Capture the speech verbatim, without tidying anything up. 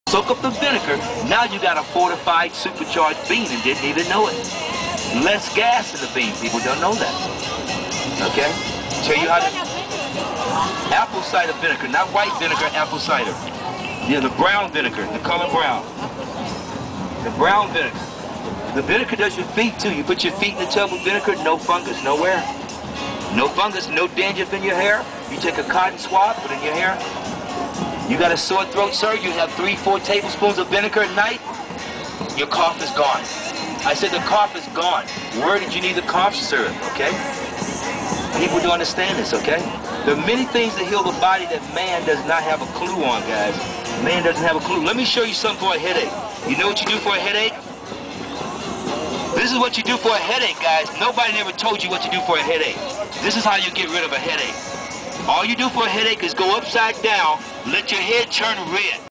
Soak up the vinegar. Now you got a fortified, supercharged bean and didn't even know it. Less gas in the bean. People don't know that. Okay? Show you how to... Apple cider vinegar, not white vinegar, apple cider. Yeah, the brown vinegar, the color brown. The brown vinegar. The vinegar does your feet too. You put your feet in the tub with vinegar, no fungus, nowhere. No fungus, no dandruff in your hair. You take a cotton swab, put it in your hair. You got a sore throat, sir, you have three, four tablespoons of vinegar at night, your cough is gone. I said the cough is gone. Where did you need the cough syrup, okay? People don't understand this, okay? There are many things that heal the body that man does not have a clue on, guys. Man doesn't have a clue. Let me show you something for a headache. You know what you do for a headache? This is what you do for a headache, guys. Nobody ever told you what to do for a headache. This is how you get rid of a headache. All you do for a headache is go upside down, let your head turn red.